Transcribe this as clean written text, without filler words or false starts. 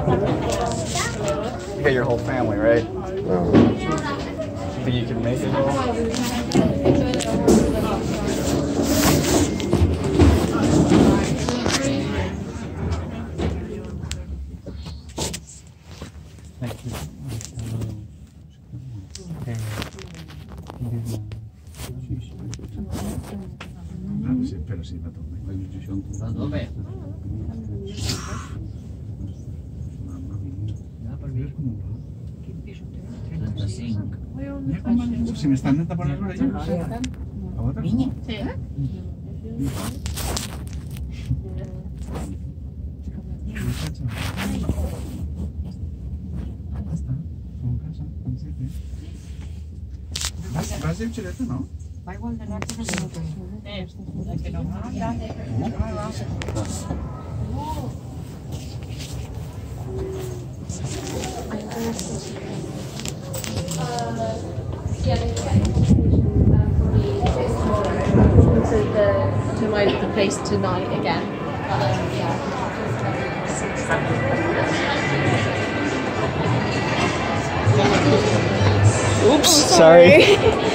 You got your whole family, right? No. Think you can make it all? Thank you. Sí, pero sí, va tot bé. Si m'estan de tapar les orelles. A votar? Sí. Vas de xileta, no? Va igual de rápido que no. To the place tonight again. Oops, sorry.